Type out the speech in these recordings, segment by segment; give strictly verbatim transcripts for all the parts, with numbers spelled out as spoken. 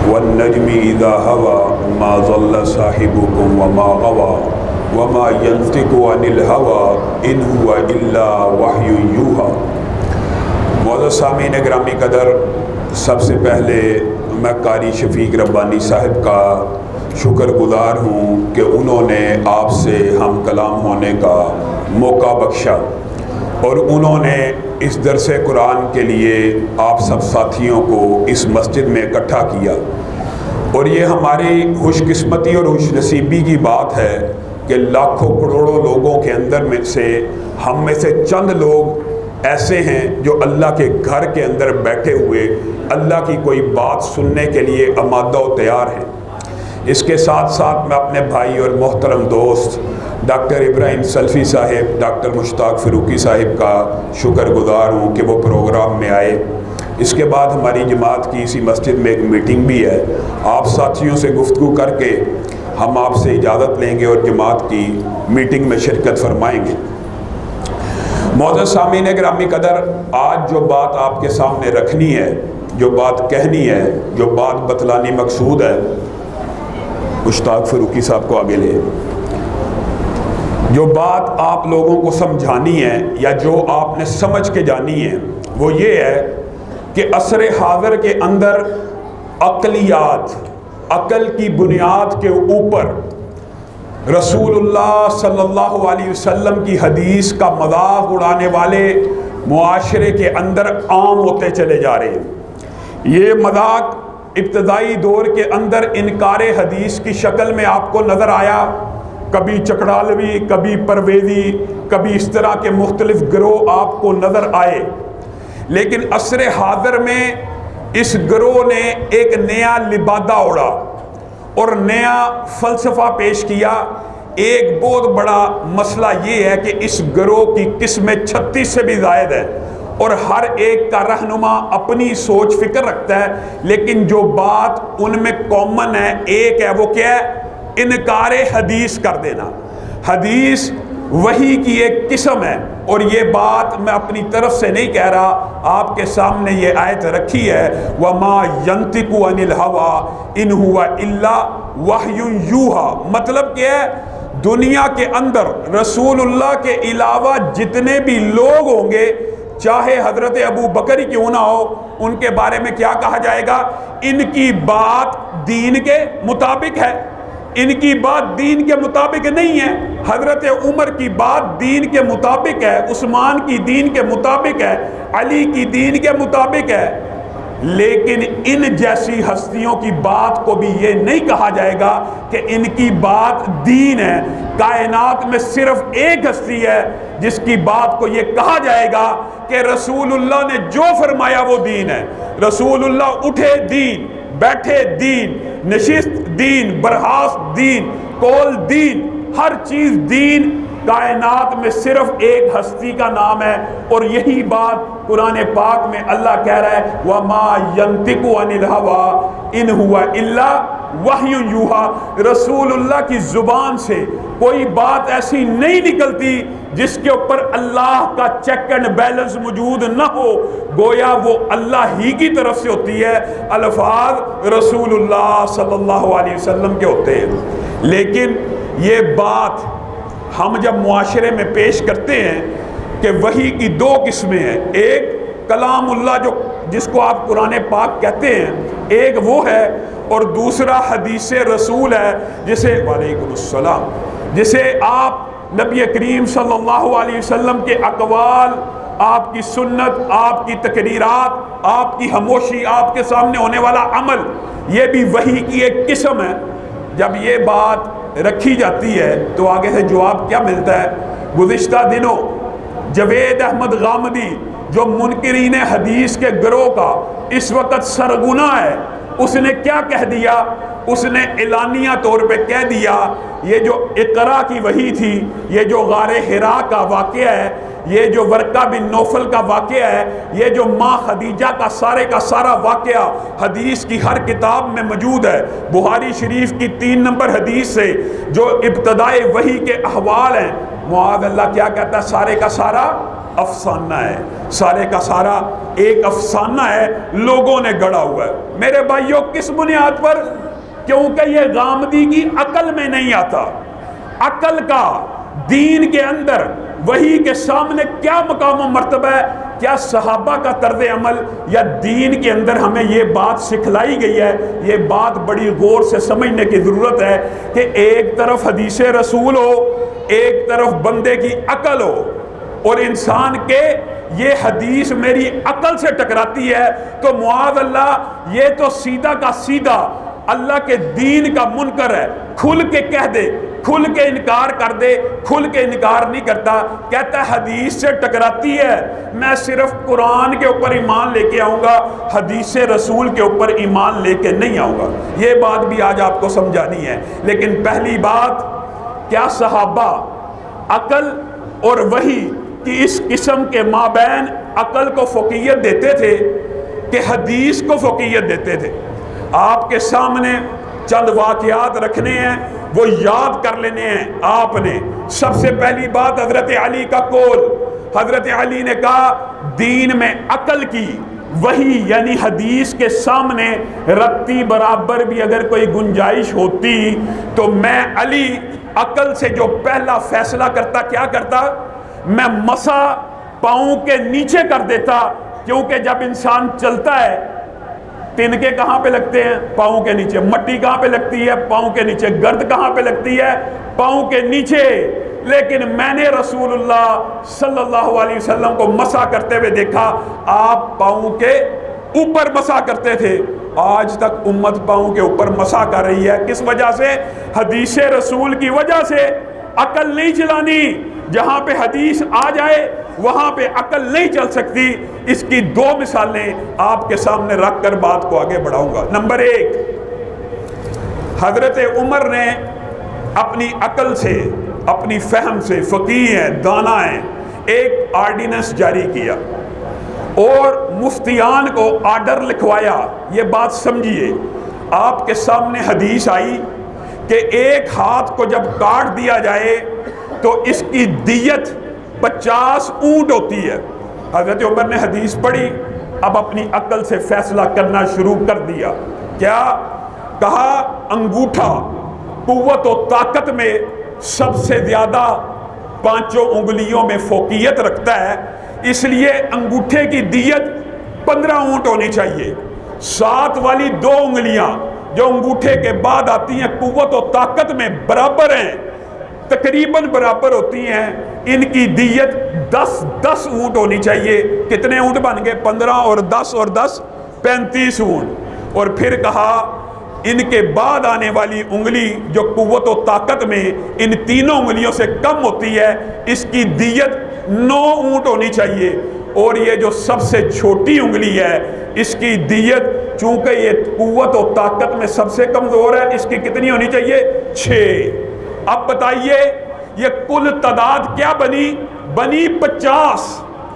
والنجم اذا هوى ما ضل صاحبكم وما غوى وما ينطق عن الهوى ان هو الا وحی یوحی۔ معزز سامعین گرامی قدر، سب سے پہلے میں قاری شفیق ربانی صاحب کا شکر گزار ہوں کہ انہوں نے آپ سے ہم کلام ہونے کا موقع بخشا اور انہوں نے اس درس قرآن کے لیے آپ سب ساتھیوں کو اس مسجد میں اکٹھا کیا، اور یہ ہماری خوش قسمتی اور خوش نصیبی کی بات ہے کہ لاکھوں کروڑوں لوگوں کے اندر میں سے ہم میں سے چند لوگ ایسے ہیں جو اللہ کے گھر کے اندر بیٹھے ہوئے اللہ کی کوئی بات سننے کے لیے آمادہ و تیار ہیں۔ اس کے ساتھ ساتھ میں اپنے بھائی اور محترم دوست ڈاکٹر ابراہیم سلفی صاحب، ڈاکٹر مشتاق فروقی صاحب کا شکر گزار ہوں کہ وہ پروگرام میں آئے۔ اس کے بعد ہماری جماعت کی اسی مسجد میں ایک میٹنگ بھی ہے، آپ ساتھیوں سے گفتگو کر کے ہم آپ سے اجازت لیں گے اور جماعت کی میٹنگ میں شرکت فرمائیں گے۔ معزز سامعین گرامی قدر، آج جو بات آپ کے سامنے رکھنی ہے، جو بات کہنی ہے، جو بات بتلانی مقصود ہے، مشتاق فروقی صاحب کو آگے لے، جو بات آپ لوگوں کو سمجھانی ہے یا جو آپ نے سمجھ کے جانی ہے وہ یہ ہے کہ عصر حاضر کے اندر عقلیات، عقل کی بنیاد کے اوپر رسول اللہ صلی اللہ علیہ وسلم کی حدیث کا مذاق اڑانے والے معاشرے کے اندر عام ہوتے چلے جا رہے ہیں۔ یہ مذاق ابتدائی دور کے اندر انکار حدیث کی شکل میں آپ کو نظر آیا، کبھی چکڑالوی، کبھی پرویزی، کبھی اس طرح کے مختلف گروہ آپ کو نظر آئے، لیکن عصر حاضر میں اس گروہ نے ایک نیا لبادہ اڑا اور نیا فلسفہ پیش کیا۔ ایک بہت بڑا مسئلہ یہ ہے کہ اس گروہ کی قسمیں چھتیس سے بھی زائد ہے اور ہر ایک کا رہنما اپنی سوچ فکر رکھتا ہے، لیکن جو بات ان میں کامن ہے، ایک ہے، وہ کیا ہے؟ انکار حدیث کر دینا۔ حدیث وحی کی ایک قسم ہے، اور یہ بات میں اپنی طرف سے نہیں کہہ رہا، آپ کے سامنے یہ آیت رکھی ہے، وَمَا يَنْتِقُ عَنِ الْهَوَىٰ إِنْ هُوَ إِلَّا وَحْيٌ يُوحَىٰ۔ مطلب کیا ہے؟ دنیا کے اندر رسول اللہ کے علاوہ جتنے بھی لوگ ہوں گے، چاہے حضرت ابو بکر ہی کیوں نہ ہو، ان کے بارے میں کیا کہا جائے گا؟ ان کی بات دین کے مطابق ہے۔ ان کی بات دین کے مطابق نہیں ہے۔ حضرت عمر کی بات دین کے مطابق ہے، عثمان کی دین کے مطابق ہے، علی کی دین کے مطابق ہے، لیکن ان جیسی ہستیوں کی بات کو بھی یہ نہیں کہا جائے گا کہ ان کی بات دین ہے۔ کائنات میں صرف ایک ہستی ہے جس کی بات کو یہ کہا جائے گا کہ رسول اللہ نے جو فرمایا وہ دین ہے۔ رسول اللہ اٹھے دین، بیٹھے دین، نشست دین، برخاست دین، کول دین، ہر چیز دین۔ کائنات میں صرف ایک ہستی کا نام ہے، اور یہی بات قرآن پاک میں اللہ کہہ رہا ہے، وَمَا يَنْتِقُ عَنِ الْهَوَىٰ إِنْ هُوَ إِلَّا وَحْيٌ يُوحَىٰ۔ رسول اللہ کی زبان سے کوئی بات ایسی نہیں نکلتی جس کے اوپر اللہ کا چیک اینڈ بیلنس موجود نہ ہو، گویا وہ اللہ ہی کی طرف سے ہوتی ہے، الفاظ رسول اللہ صلی اللہ علیہ وسلم کے ہوتے ہیں۔ لیکن یہ بات ہم جب معاشرے میں پیش کرتے ہیں کہ وحی کی دو قسمیں ہیں، ایک کلام اللہ جو جس کو آپ قرآن پاک کہتے ہیں، ایک وہ ہے، اور دوسرا حدیث رسول ہے جسے وعلیکم السلام جسے آپ نبی کریم صلی اللہ علیہ وسلم کے اقوال، آپ کی سنت، آپ کی تقریرات، آپ کی خاموشی، آپ کے سامنے ہونے والا عمل، یہ بھی وحی کی ایک قسم ہے۔ جب یہ بات رکھی جاتی ہے تو آگے سے جواب کیا ملتا ہے؟ گزشتہ دنوں جوید احمد غامدی جو منکرین حدیث کے گروہ کا اس وقت سرغنہ ہے، اس نے کیا کہہ دیا؟ اس نے اعلانیہ طور پہ کہہ دیا یہ جو اقرا کی وحی تھی، یہ جو غار حرا کا واقعہ ہے، یہ جو ورقہ بن نوفل کا واقعہ ہے، یہ جو ماں خدیجہ کا سارے کا سارا واقعہ حدیث کی ہر کتاب میں موجود ہے، بخاری شریف کی تین نمبر حدیث سے جو ابتدائے وحی کے احوال ہیں، معاذ اللہ کیا کہتا ہے؟ سارے کا سارا افسانہ ہے، سارے کا سارا ایک افسانہ ہے، لوگوں نے گڑھا ہوا ہے۔ میرے بھائیوں، کس بنیاد پر؟ کیونکہ یہ غامدی کی عقل میں نہیں آتا۔ عقل کا دین کے اندر وحی کے سامنے کیا مقام و مرتبہ ہے؟ کیا صحابہ کا طرز عمل یا دین کے اندر ہمیں یہ بات سکھلائی گئی ہے؟ یہ بات بڑی غور سے سمجھنے کی ضرورت ہے کہ ایک طرف حدیث رسول ہو، ایک طرف بندے کی عقل ہو، اور انسان کے یہ حدیث میری عقل سے ٹکراتی ہے تو معاذ اللہ یہ تو سیدھا کا سیدھا اللہ کے دین کا منکر ہے۔ کھل کے کہہ دے، کھل کے انکار کر دے، کھل کے انکار نہیں کرتا، کہتا ہے حدیث سے ٹکراتی ہے، میں صرف قرآن کے اوپر ایمان لے کے آؤں گا، حدیث رسول کے اوپر ایمان لے کے نہیں آؤں گا۔ یہ بات بھی آج آپ کو سمجھانی ہے۔ لیکن پہلی بات، کیا صحابہ عقل اور وحی کہ اس قسم کے مابین عقل کو فوقیت دیتے تھے کہ حدیث کو فوقیت دیتے تھے؟ آپ کے سامنے چند واقعات رکھنے ہیں، وہ یاد کر لینے ہیں آپ نے۔ سب سے پہلی بات حضرت علی کا قول۔ حضرت علی نے کہا دین میں عقل کی، وحی یعنی حدیث کے سامنے رتی برابر بھی اگر کوئی گنجائش ہوتی تو میں علی عقل سے جو پہلا فیصلہ کرتا، کیا کرتا؟ میں مسا پاؤں کے نیچے کر دیتا، کیونکہ جب انسان چلتا ہے تنکے کہاں پہ لگتے ہیں؟ پاؤں کے نیچے۔ مٹی کہاں پہ لگتی ہے؟ پاؤں کے نیچے۔ گرد کہاں پہ لگتی ہے؟ پاؤں کے نیچے۔ لیکن میں نے رسول اللہ صلی اللہ علیہ وسلم کو مسا کرتے ہوئے دیکھا، آپ پاؤں کے اوپر مسا کرتے تھے۔ آج تک امت پاؤں کے اوپر مسا کر رہی ہے، کس وجہ سے؟ حدیث رسول کی وجہ سے۔ عقل نہیں چلانی، جہاں پہ حدیث آ جائے وہاں پہ عقل نہیں چل سکتی۔ اس کی دو مثالیں آپ کے سامنے رکھ کر بات کو آگے بڑھاؤں گا۔ نمبر ایک، حضرت عمر نے اپنی عقل سے، اپنی فہم سے، فقیہ ہیں، دانا ہیں، ایک آرڈیننس جاری کیا اور مفتیان کو آرڈر لکھوایا۔ یہ بات سمجھیے، آپ کے سامنے حدیث آئی کہ ایک ہاتھ کو جب کاٹ دیا جائے تو اس کی دیت پچاس اونٹ ہوتی ہے۔ حضرت عمر نے حدیث پڑھی، اب اپنی عقل سے فیصلہ کرنا شروع کر دیا۔ کیا کہا؟ انگوٹھا قوت و طاقت میں سب سے زیادہ پانچوں انگلیوں میں فوقیت رکھتا ہے، اس لیے انگوٹھے کی دیت پندرہ اونٹ ہونی چاہیے۔ سات والی دو انگلیاں جو انگوٹھے کے بعد آتی ہیں قوت و طاقت میں برابر ہیں، تقریباً برابر ہوتی ہیں، ان کی دیت دس دس اونٹ ہونی چاہیے۔ کتنے اونٹ بن گئے؟ پندرہ اور دس اور دس پینتیس اونٹ۔ اور پھر کہا ان کے بعد آنے والی انگلی جو قوت و طاقت میں ان تینوں انگلیوں سے کم ہوتی ہے، اس کی دیت نو اونٹ ہونی چاہیے۔ اور یہ جو سب سے چھوٹی انگلی ہے، اس کی دیت چونکہ یہ قوت و طاقت میں سب سے کمزور ہے، اس کی کتنی ہونی چاہیے؟ چھ۔ اب بتائیے یہ کل تعداد کیا بنی؟ بنی پچاس۔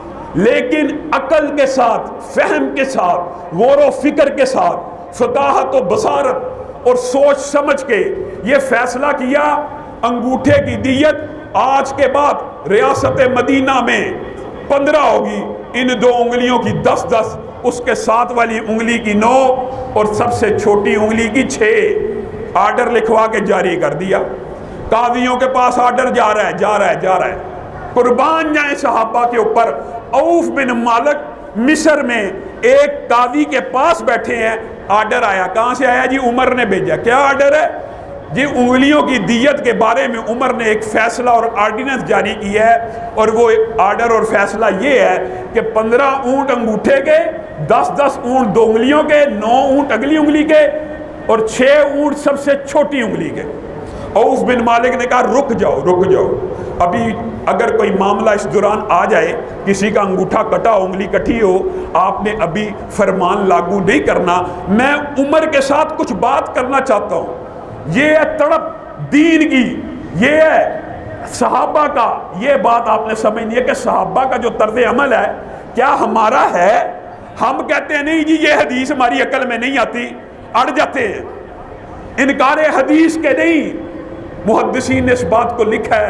لیکن عقل کے ساتھ، فہم کے ساتھ، غور و فکر کے ساتھ، فقاہت و بصارت اور سوچ سمجھ کے یہ فیصلہ کیا انگوٹھے کی دیت آج کے بعد ریاست مدینہ میں پندرہ ہوگی، ان دو انگلیوں کی دس دس، اس کے ساتھ والی انگلی کی نو اور سب سے چھوٹی انگلی کی چھ۔ آرڈر لکھوا کے جاری کر دیا۔ قاضیوں کے پاس آرڈر جا رہا ہے جا رہا ہے جا رہا ہے قربان جائیں صحابہ کے اوپر۔ عوف بن مالک مصر میں ایک قاضی کے پاس بیٹھے ہیں، آرڈر آیا۔ کہاں سے آیا؟ جی عمر نے بھیجا۔ کیا آرڈر ہے؟ جی انگلیوں کی دیت کے بارے میں عمر نے ایک فیصلہ اور آرڈیننس جاری کی ہے، اور وہ آرڈر اور فیصلہ یہ ہے کہ پندرہ اونٹ انگوٹھے کے، دس دس اونٹ دو انگلیوں کے، نو اونٹ اگلی انگلی کے، اور چھ اونٹ سب سے چھوٹی انگلی کے۔ عوف بن مالک نے کہا رک جاؤ رک جاؤ، ابھی اگر کوئی معاملہ اس دوران آ جائے، کسی کا انگوٹھا کٹا ہو، انگلی کٹھی ہو، آپ نے ابھی فرمان لاگو نہیں کرنا، میں عمر کے ساتھ کچھ بات کرنا چاہتا ہوں۔ یہ ہے تڑپ دین کی، یہ ہے صحابہ کا۔ یہ بات آپ نے سمجھنی ہے کہ صحابہ کا جو طرز عمل ہے کیا ہمارا ہے؟ ہم کہتے ہیں نہیں جی یہ حدیث ہماری عقل میں نہیں آتی، اڑ جاتے ہیں، انکار حدیث کے نہیں۔ محدثین نے اس بات کو لکھا ہے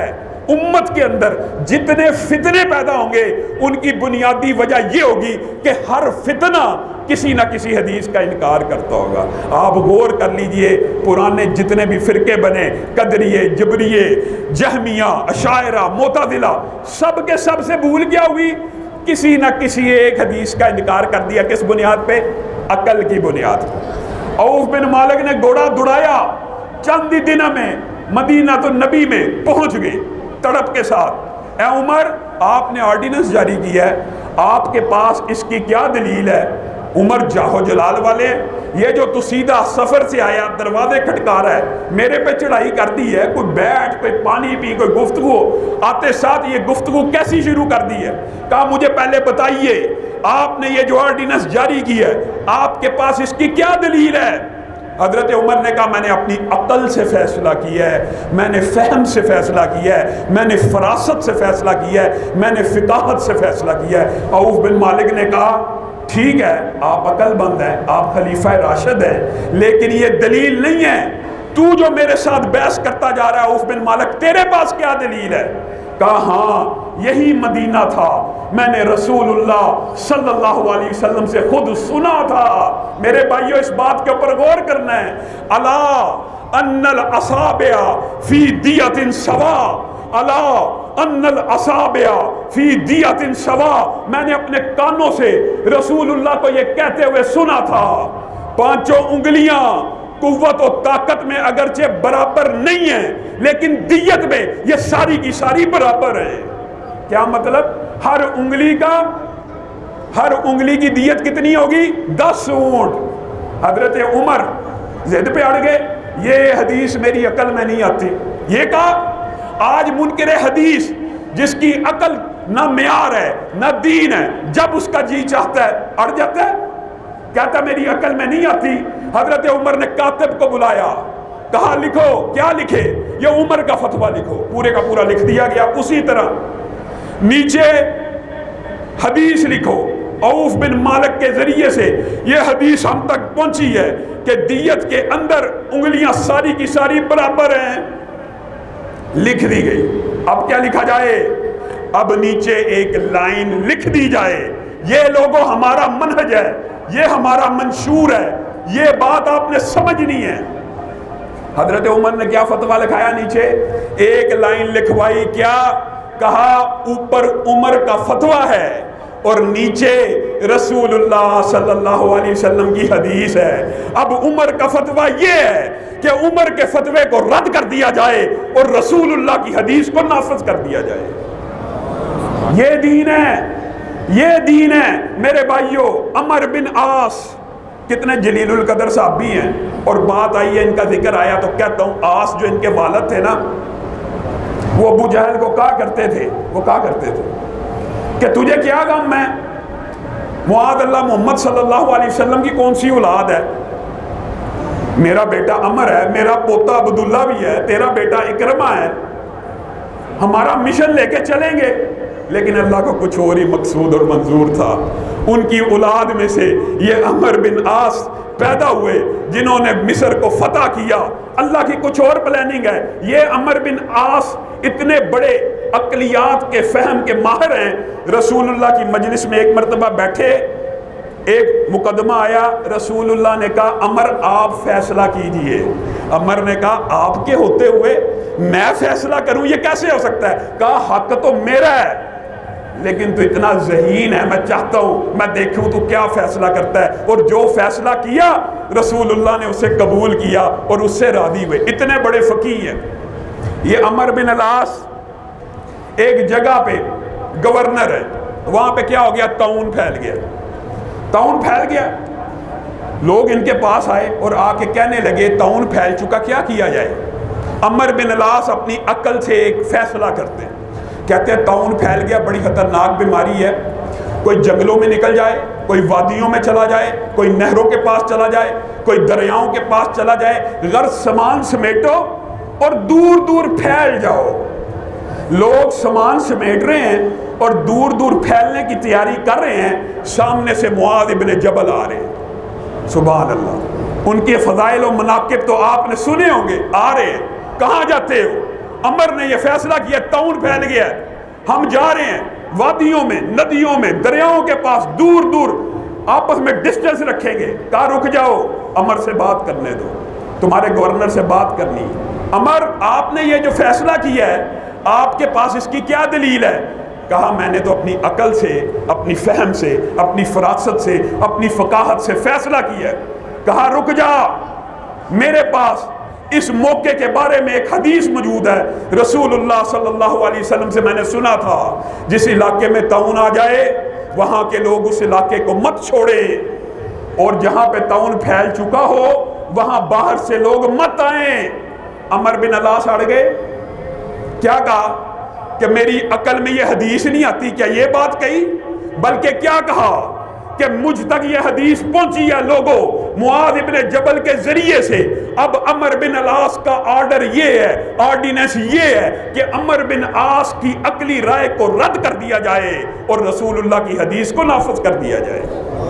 امت کے اندر جتنے فتنے پیدا ہوں گے ان کی بنیادی وجہ یہ ہوگی کہ ہر فتنہ کسی نہ کسی حدیث کا انکار کرتا ہوگا۔ آپ غور کر لیجئے، پرانے جتنے بھی فرقے بنے، قدریے، جبریے، جہمیہ، اشاعرہ، معتزلہ، سب کے سب سے بھول کیا ہوئی؟ کسی نہ کسی ایک حدیث کا انکار کر دیا۔ کس بنیاد پہ؟ عقل کی بنیاد پہ۔ عوف بن مالک نے گھوڑا دوڑایا، چند ہی دنوں میں مدینہ تو نبی میں پہنچ گئے تڑپ کے ساتھ۔ اے عمر، آپ نے آرڈیننس جاری کیا ہے، آپ کے پاس اس کی کیا دلیل ہے؟ عمر جاہو جلال والے، یہ جو تو سیدھا سفر سے آیا، دروازے کھٹکا رہا ہے، میرے پہ چڑھائی کر دی ہے، کوئی بیٹھ، کوئی پانی پی، کوئی گفتگو، آتے ساتھ یہ گفتگو کیسی شروع کر دی ہے؟ کہا مجھے پہلے بتائیے، آپ نے یہ جو آرڈیننس جاری کی ہے، آپ کے پاس اس کی کیا دلیل ہے؟ حضرت عمر نے کہا میں نے اپنی عقل سے فیصلہ کیا ہے، میں نے فہم سے فیصلہ کیا ہے، میں نے فراست سے فیصلہ کیا ہے، میں نے فقاہت سے فیصلہ کیا ہے۔ عوف بن مالک نے کہا ٹھیک ہے، آپ عقل مند ہیں، آپ خلیفہ راشد ہیں، لیکن یہ دلیل نہیں ہے۔ تو جو میرے ساتھ بحث کرتا جا رہا ہے عوف بن مالک، تیرے پاس کیا دلیل ہے؟ کہا ہاں یہی مدینہ تھا، میں نے رسول اللہ صلی اللہ علیہ وسلم سے خود سنا تھا۔ میرے بھائیو اس بات کے اوپر غور کرنا ہے۔ الا ان الاصابع فی دیت سوا، الا ان الاصابع فی دیت سوا، میں نے اپنے کانوں سے رسول اللہ کو یہ کہتے ہوئے سنا تھا، پانچوں انگلیاں قوت و طاقت میں اگرچہ برابر نہیں ہیں لیکن دیت میں یہ ساری کی ساری برابر ہیں۔ کیا مطلب؟ ہر انگلی کا ہر انگلی کی دیت کتنی ہوگی؟ دس اونٹ۔ حضرت عمر ضد پہ اڑ گئے، یہ حدیث میری عقل میں نہیں آتی۔ یہ کہا آج منکر حدیث جس کی عقل نہ معیار ہے نہ دین ہے، جب اس کا جی چاہتا ہے اڑ جاتا ہے، کہتا میری عقل میں نہیں آتی۔ حضرت عمر نے کاتب کو بلایا، کہا لکھو۔ کیا لکھے؟ یہ عمر کا فتویٰ لکھو۔ پورے کا پورا لکھ دیا گیا۔ اسی طرح نیچے حدیث لکھو۔ عوف بن مالک کے ذریعے سے یہ حدیث ہم تک پہنچی ہے کہ دیت کے اندر انگلیاں ساری کی ساری برابر ہیں۔ لکھ دی گئی۔ اب کیا لکھا جائے؟ اب نیچے ایک لائن لکھ دی جائے، یہ لوگوں ہمارا منہج ہے، یہ ہمارا منشور ہے، یہ بات آپ نے سمجھنی ہے۔ حضرت عمر نے کیا فتویٰ لکھایا؟ نیچے ایک لائن لکھوائی۔ کیا کہا؟ اوپر عمر کا فتویٰ ہے اور نیچے رسول اللہ صلی اللہ علیہ وسلم کی حدیث ہے۔ اب عمر کا فتویٰ یہ ہے کہ عمر کے فتوے کو رد کر دیا جائے اور رسول اللہ کی حدیث کو نافذ کر دیا جائے۔ یہ دین ہے، یہ دین ہے میرے بھائیوں۔ عمر بن عاص کتنے جلیل القدر صاحب بھی ہیں، اور بات آئی ہے ان کا ذکر آیا تو کہتا ہوں، عاص جو ان کے والد تھے نا، وہ ابو جہل کو کہا کرتے تھے وہ کہا کرتے تھے کہ تجھے کیا غم ہے؟ معاذ اللہ محمد صلی اللہ علیہ وسلم کی کون سی اولاد ہے؟ میرا بیٹا عمر ہے، میرا پوتا عبداللہ بھی ہے، تیرا بیٹا اکرمہ ہے، ہمارا مشن لے کے چلیں گے۔ لیکن اللہ کو کچھ اور ہی مقصود اور منظور تھا۔ ان کی اولاد میں سے یہ عمر بن عاص پیدا ہوئے جنہوں نے مصر کو فتح کیا۔ اللہ کی کچھ اور پلاننگ ہے۔ یہ عمر بن عاص اتنے بڑے عقلیات کے فہم کے ماہر ہیں۔ رسول اللہ کی مجلس میں ایک مرتبہ بیٹھے، ایک مقدمہ آیا، رسول اللہ نے کہا عمر آپ فیصلہ کیجئے۔ عمر نے کہا آپ کے ہوتے ہوئے میں فیصلہ کروں، یہ کیسے ہو سکتا ہے؟ کہا حق تو میرا ہے، لیکن تو اتنا ذہین ہے، میں چاہتا ہوں میں دیکھوں تو کیا فیصلہ کرتا ہے۔ اور جو فیصلہ کیا رسول اللہ نے اسے قبول کیا اور اس سے راضی ہوئے۔ اتنے بڑے فقیہ ہیں۔ یہ عمر بن العاص ایک جگہ پہ گورنر ہے، وہاں پہ کیا ہو گیا؟ طاعون پھیل گیا۔ طاعون پھیل گیا، لوگ ان کے پاس آئے اور آ کے کہنے لگے طاعون پھیل چکا، کیا کیا جائے؟ عمر بن العاص اپنی عقل سے ایک فیصلہ کرتے ہیں، کہتے ہیں طاعون پھیل گیا، بڑی خطرناک بیماری ہے، کوئی جنگلوں میں نکل جائے، کوئی وادیوں میں چلا جائے، کوئی نہروں کے پاس چلا جائے، کوئی دریاؤں کے پاس چلا جائے، غرض سامان سمیٹو اور دور دور پھیل جاؤ۔ لوگ سامان سمیٹ رہے ہیں اور دور دور پھیلنے کی تیاری کر رہے ہیں، سامنے سے معاذ ابن جبل آ رہے ہیں۔ سبحان اللہ، ان کے فضائل و مناقب تو آپ نے سنے ہوں گے۔ آ رہے ہیں، کہاں جاتے ہو؟ عمر نے یہ فیصلہ کیا، طاعون پھیل گیا ہے، ہم جا رہے ہیں وادیوں میں، ندیوں میں، دریاؤں کے پاس، دور دور آپس میں ڈسٹنس رکھیں گے۔ کہا رک جاؤ، عمر سے بات کرنے دو، تمہارے گورنر سے بات کرنی۔ عمر آپ نے یہ جو فیصلہ کیا ہے آپ کے پاس اس کی کیا دلیل ہے؟ کہا میں نے تو اپنی عقل سے، اپنی فہم سے، اپنی فراست سے، اپنی فقاہت سے فیصلہ کیا ہے۔ کہا رک جا، میرے پاس اس موقع کے بارے میں ایک حدیث موجود ہے، رسول اللہ صلی اللہ علیہ وسلم سے میں نے سنا تھا جس علاقے میں طاعون آ جائے وہاں کے لوگ اس علاقے کو مت چھوڑے، اور جہاں پہ طاعون پھیل چکا ہو وہاں باہر سے لوگ مت آئیں۔ عمر بن العاص اڑ گئے، کیا کہا کہ میری عقل میں یہ حدیث نہیں آتی، کیا یہ بات کہی؟ بلکہ کیا کہا کہ مجھ تک یہ حدیث پہنچی ہے لوگوں معاذ ابن جبل کے ذریعے سے، اب عمر بن العاص کا آرڈر یہ ہے، آرڈیننس یہ ہے کہ عمر بن عاص کی عقلی رائے کو رد کر دیا جائے اور رسول اللہ کی حدیث کو نافذ کر دیا جائے۔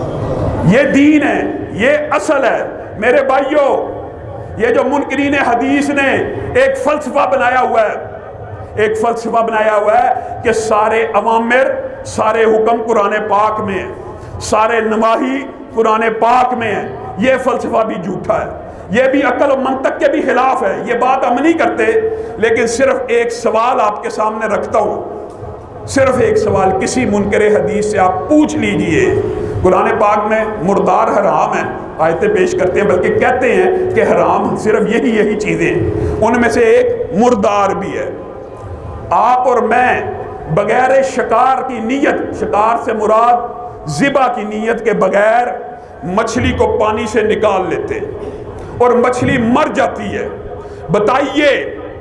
یہ دین ہے، یہ اصل ہے میرے بھائیوں۔ یہ جو منکرین حدیث نے ایک فلسفہ بنایا ہوا ہے، ایک فلسفہ بنایا ہوا ہے کہ سارے اوامر، سارے حکم قرآن پاک میں ہیں، سارے نواہی قرآن پاک میں ہیں، یہ فلسفہ بھی جھوٹا ہے، یہ بھی عقل و منطق کے بھی خلاف ہے، یہ بات ہم نہیں کرتے۔ لیکن صرف ایک سوال آپ کے سامنے رکھتا ہوں، صرف ایک سوال کسی منکر حدیث سے آپ پوچھ لیجئے، قرآن پاک میں مردار حرام ہے، آیتیں پیش کرتے ہیں بلکہ کہتے ہیں کہ حرام صرف یہی یہی چیزیں ہیں، ان میں سے ایک مردار بھی ہے۔ آپ اور میں بغیر شکار کی نیت، شکار سے مراد ذبح کی نیت کے بغیر مچھلی کو پانی سے نکال لیتے اور مچھلی مر جاتی ہے، بتائیے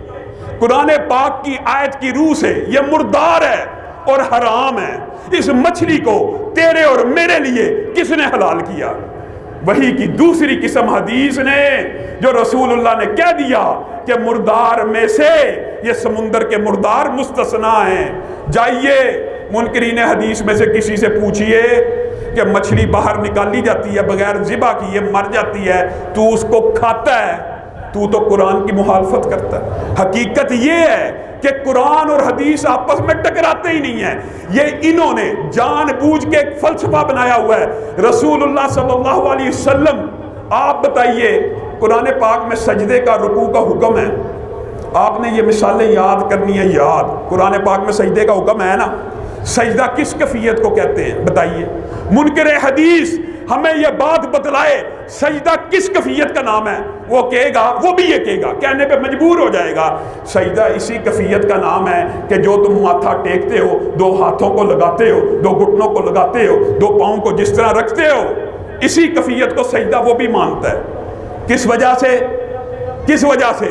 قرآن پاک کی آیت کی روح سے یہ مردار ہے اور حرام ہے، اس مچھلی کو تیرے اور میرے لیے کس نے حلال کیا؟ وہی کی دوسری قسم حدیث نے، جو رسول اللہ نے کہہ دیا کہ مردار میں سے یہ سمندر کے مردار مستثنا ہیں۔ جائیے منکرین حدیث میں سے کسی سے پوچھئے کہ مچھلی باہر نکالی جاتی ہے بغیر ذبح کی، یہ مر جاتی ہے، تو اس کو کھاتا ہے، تو تو قرآن کی مخالفت کرتا ہے۔ حقیقت یہ ہے کہ قرآن اور حدیث آپس میں ٹکراتے ہی نہیں ہیں، یہ انہوں نے جان بوجھ کے ایک فلسفہ بنایا ہوا ہے۔ رسول اللہ صلی اللہ علیہ وسلم، آپ بتائیے قرآن پاک میں سجدے کا، رکوع کا حکم ہے، آپ نے یہ مثالیں یاد کرنی ہے، یاد قرآن پاک میں سجدے کا حکم ہے نا، سجدہ کس کیفیت کو کہتے ہیں بتائیے؟ منکر حدیث ہمیں یہ بات بتلائے سجدہ کس کیفیت کا نام ہے، وہ کہے گا، وہ بھی یہ کہے گا، کہنے پہ مجبور ہو جائے گا، سجدہ اسی کیفیت کا نام ہے کہ جو تم ماتھا ٹیکتے ہو، دو ہاتھوں کو لگاتے ہو، دو گھٹنوں کو لگاتے ہو، دو پاؤں کو جس طرح رکھتے ہو، اسی کیفیت کو سجدہ وہ بھی مانتا ہے۔ کس وجہ سے؟ کس وجہ سے؟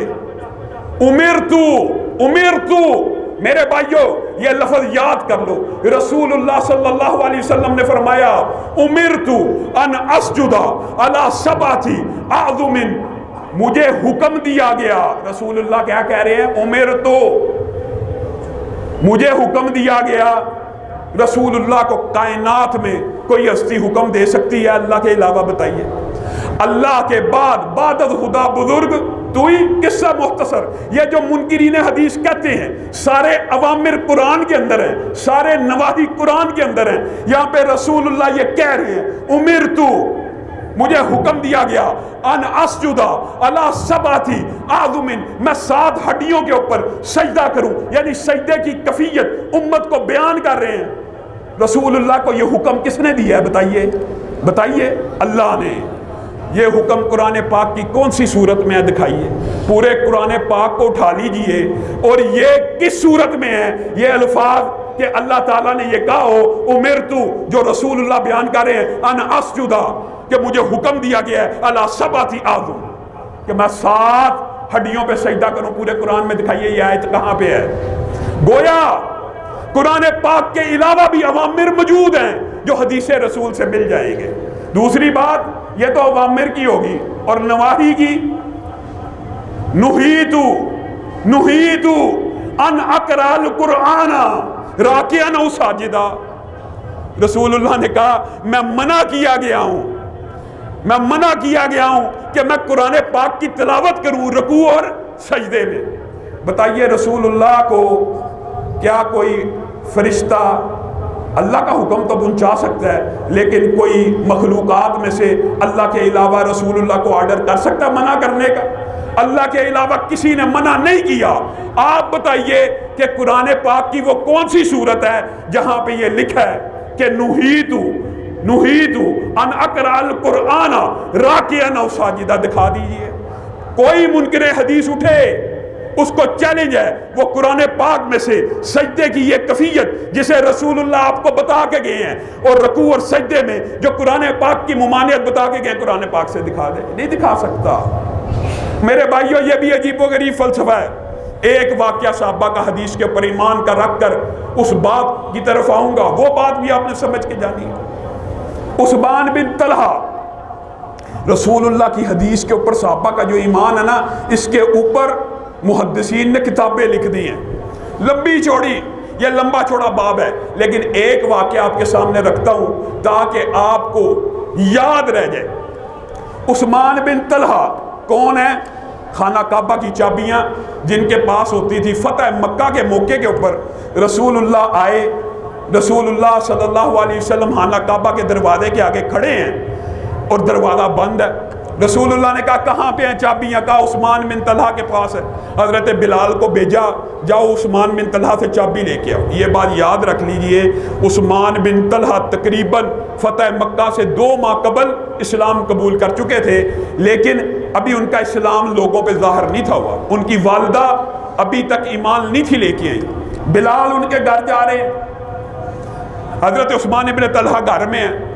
امرتو، امرتو، میرے بھائیو یہ لفظ یاد کر لو، رسول اللہ صلی اللہ علیہ وسلم نے فرمایا امرتو ان اسجد علی سبعۃ اعظم، مجھے حکم دیا گیا، رسول اللہ کیا کہہ رہے ہیں؟ امرتو، مجھے حکم دیا گیا۔ رسول اللہ کو کائنات میں کوئی ہستی حکم دے سکتی ہے اللہ کے علاوہ؟ بتائیے، اللہ کے بعد بعد از خدا بزرگ تو ہی قصہ مختصر۔ یہ جو منکرین حدیث کہتے ہیں سارے اوامر قرآن کے اندر ہیں، سارے نواہی قرآن کے اندر ہیں، یہاں پہ رسول اللہ یہ کہہ رہے ہیں امرتو، مجھے حکم دیا گیا ان اسجد علی سبعۃ اعظم، میں سات ہڈیوں کے اوپر سجدہ کروں، یعنی سجدے کی کیفیت امت کو بیان کر رہے ہیں۔ رسول اللہ کو یہ حکم کس نے دیا ہے بتائیے؟ بتائیے، اللہ نے۔ یہ حکم قرآن پاک کی کون سی صورت میں ہے دکھائیے؟ پورے قرآن پاک کو اٹھا لیجئے اور یہ کس صورت میں ہے یہ الفاظ کہ اللہ تعالیٰ نے یہ کہا ہو امرتو، جو رسول اللہ بیان کر رہے ہیں ان اسجدہ، کہ مجھے حکم دیا گیا ہے علی سبعۃ اعظم، کہ میں سات ہڈیوں پہ سجدہ کروں۔ پورے قرآن میں دکھائیے یہ آیت کہاں پہ ہے؟ گویا قرآن پاک کے علاوہ بھی اوامر موجود ہیں جو حدیث رسول سے مل جائیں گے۔ دوسری بات یہ تو اوامر کی ہوگی، اور نواہی کی، نہیتو نہیتو ان اقرأ القرآن راکعا او ساجدا، رسول اللہ نے کہا میں منع کیا گیا ہوں، میں منع کیا گیا ہوں کہ میں قرآن پاک کی تلاوت کروں رکوع اور سجدے میں۔ بتائیے رسول اللہ کو کیا کوئی فرشتہ اللہ کا حکم تو پہنچا سکتا ہے، لیکن کوئی مخلوقات میں سے اللہ کے علاوہ رسول اللہ کو آرڈر کر سکتا منع کرنے کا؟ اللہ کے علاوہ کسی نے منع نہیں کیا۔ آپ بتائیے کہ قرآن پاک کی وہ کون سی صورت ہے جہاں پہ یہ لکھا ہے کہ نہیتو نہیتو ان اقرأ القرآن راکعا او ساجدا؟ دکھا دیجئے کوئی منکر حدیث اٹھے، اس کو چیلنج ہے، وہ قرآن پاک میں سے سجدے کی یہ کیفیت جسے رسول اللہ آپ کو بتا کے گئے ہیں، اور رکوع اور سجدے میں جو قرآن پاک کی ممانعت بتا کے گئے قرآن پاک سے دکھا دے۔ نہیں دکھا سکتا۔ میرے بھائیوں یہ بھی عجیب و غریب فلسفہ ہے۔ ایک واقعہ صحابہ کا حدیث کے اوپر ایمان کا رکھ کر اس بات کی طرف آؤں گا، وہ بات بھی آپ نے سمجھ کے جانی ہے۔ عثمان بن طلحہ، رسول اللہ کی حدیث کے اوپر صحابہ کا جو ایمان ہے نا، اس کے اوپر محدثین نے کتابیں لکھ دی ہیں، لمبی چوڑی، یہ لمبا چوڑا باب ہے، لیکن ایک واقعہ آپ کے سامنے رکھتا ہوں تاکہ آپ کو یاد رہ جائے۔ عثمان بن طلحہ کون ہے؟ خانہ کعبہ کی چابیاں جن کے پاس ہوتی تھی، فتح مکہ کے موقع کے اوپر رسول اللہ آئے، رسول اللہ صلی اللہ علیہ وسلم خانہ کعبہ کے دروازے کے آگے کھڑے ہیں اور دروازہ بند ہے۔ رسول اللہ نے کہا کہاں پہ ہیں چابیاں؟ کہا عثمان بن طلحہ کے پاس ہے۔ حضرت بلال کو بھیجا، جاؤ عثمان بن طلحہ سے چابی لے کے آؤ۔ یہ بات یاد رکھ لیجئے، عثمان بن طلحہ تقریباً فتح مکہ سے دو ماہ قبل اسلام قبول کر چکے تھے، لیکن ابھی ان کا اسلام لوگوں پہ ظاہر نہیں تھا ہوا۔ ان کی والدہ ابھی تک ایمان نہیں تھی لے کے آئی۔ بلال ان کے گھر جا رہے ہیں، حضرت عثمان بن طلحہ گھر میں ہیں۔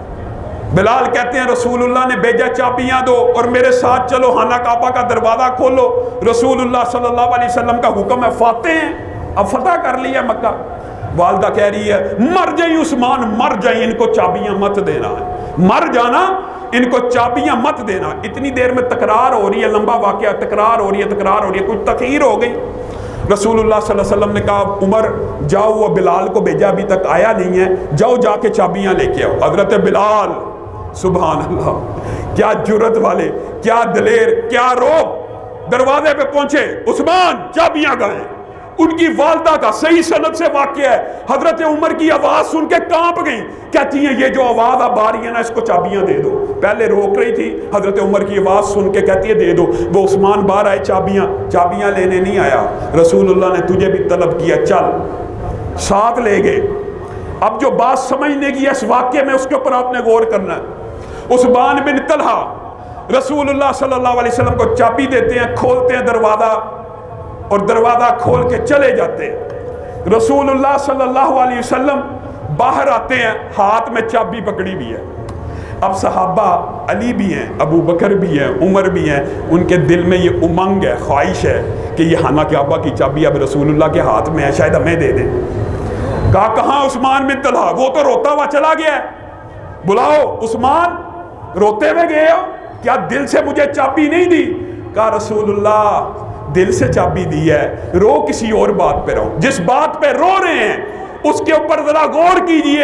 بلال کہتے ہیں رسول اللہ نے بھیجا چابیاں دو اور میرے ساتھ چلو، خانہ کعبہ کا دروازہ کھولو، رسول اللہ صلی اللہ علیہ وسلم کا حکم ہے، فاتح ہیں، اب فتح کر لیا مکہ۔ والدہ کہہ رہی ہے مر جائیں عثمان، مر جائیں، ان کو چابیاں مت دینا ہے، مر جانا، ان کو چابیاں مت دینا۔ اتنی دیر میں تکرار ہو رہی ہے، لمبا واقعہ، تکرار ہو رہی ہے تکرار ہو رہی ہے کچھ تاخیر ہو گئی۔ رسول اللہ صلی اللہ علیہ وسلم نے کہا عمر جاؤ، وہ بلال کو بھیجا ابھی تک آیا نہیں ہے، جاؤ جا کے چابیاں لے کے آؤ۔ حضرت بلال، سبحان اللہ، کیا جرت والے، کیا دلیر، کیا روب، دروازے پہ پہنچے، عثمان چابیاں گئے۔ ان کی والدہ کا صحیح سند سے واقعہ ہے، حضرت عمر کی آواز سن کے کانپ گئی، کہتی ہیں یہ جو آواز اب آ رہی ہے نا، اس کو چابیاں دے دو۔ پہلے روک رہی تھی، حضرت عمر کی آواز سن کے کہتی ہے دے دو۔ وہ عثمان باہر آئے، چابیاں چابیاں لینے نہیں آیا، رسول اللہ نے تجھے بھی طلب کیا، چل، ساتھ لے گئے۔ اب جو بات سمجھنے کی ہے اس واقعے میں، اس کے اوپر آپ نے غور کرنا ہے۔ عثمان بن طلحہ رسول اللہ صلی اللہ علیہ وسلم کو چابی دیتے ہیں، کھولتے ہیں دروازہ اور دروازہ کھول کے چلے جاتے ہیں۔ رسول اللہ صلی اللہ علیہ وسلم باہر آتے ہیں، ہاتھ میں چابی پکڑی بھی ہے۔ اب صحابہ علی بھی ہیں، ابو بکر بھی ہیں، عمر بھی ہیں، ان کے دل میں یہ امنگ ہے، خواہش ہے کہ یہ خانہ کعبہ کی چابی اب رسول اللہ کے ہاتھ میں ہے، شاید ہمیں دے دیں۔ کہا کہاں عثمان بن طلحہ؟ وہ تو روتا ہوا چلا گیا ہے، بلاؤ عثمان، روتے ہوئے گئے ہو کیا؟ دل سے مجھے چابی نہیں دی؟ کہا رسول اللہ دل سے چابی دی ہے، رو کسی اور بات پہ رہو، جس بات پہ رو رہے ہیں اس کے اوپر ذرا غور کیجئے۔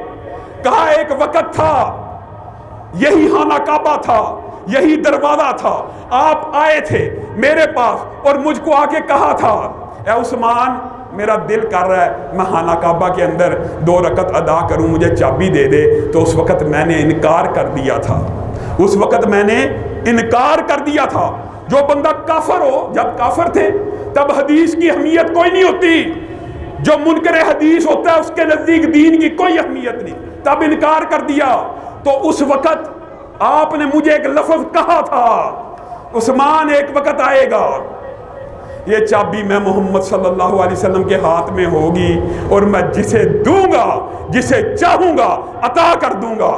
کہا ایک وقت تھا، یہی خانہ کعبہ تھا، یہی دروازہ تھا، آپ آئے تھے میرے پاس اور مجھ کو آ کے کہا تھا اے عثمان میرا دل کر رہا ہے میں خانہ کعبہ کے اندر دو رکعت ادا کروں، مجھے چابی دے دے۔ تو اس وقت میں نے انکار کر دیا تھا، اس وقت میں نے انکار کر دیا تھا۔ جو بندہ کافر ہو، جب کافر تھے تب حدیث کی اہمیت کوئی نہیں ہوتی، جو منکر حدیث ہوتا ہے اس کے نزدیک دین کی کوئی اہمیت نہیں، تب انکار کر دیا۔ تو اس وقت آپ نے مجھے ایک لفظ کہا تھا عثمان ایک وقت آئے گا، یہ چابی میں محمد صلی اللہ علیہ وسلم کے ہاتھ میں ہوگی اور میں جسے دوں گا، جسے چاہوں گا عطا کر دوں گا۔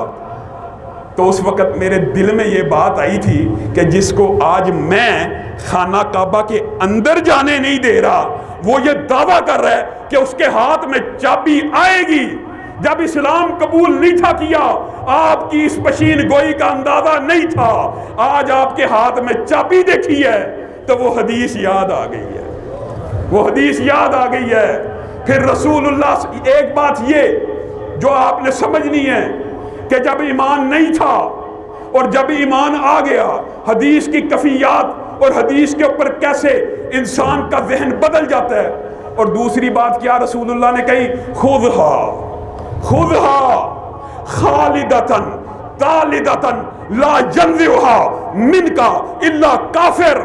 تو اس وقت میرے دل میں یہ بات آئی تھی کہ جس کو آج میں خانہ کعبہ کے اندر جانے نہیں دے رہا، وہ یہ دعویٰ کر رہا ہے کہ اس کے ہاتھ میں چابی آئے گی۔ جب اسلام قبول نہیں تھا کیا، آپ کی اس پشین گوئی کا اندازہ نہیں تھا، آج آپ کے ہاتھ میں چابی دیکھی ہے تو وہ حدیث یاد آ گئی ہے، وہ حدیث یاد آ گئی ہے۔ پھر رسول اللہ، ایک بات یہ جو آپ نے سمجھنی ہے کہ جب ایمان نہیں تھا اور جب ایمان آ گیا، حدیث کی کفیات اور حدیث کے اوپر کیسے انسان کا ذہن بدل جاتا ہے۔ اور دوسری بات کیا رسول اللہ نے کہی؟ خذھا خذھا خالدتن طالدتن لا ينزعها منک الا کافر۔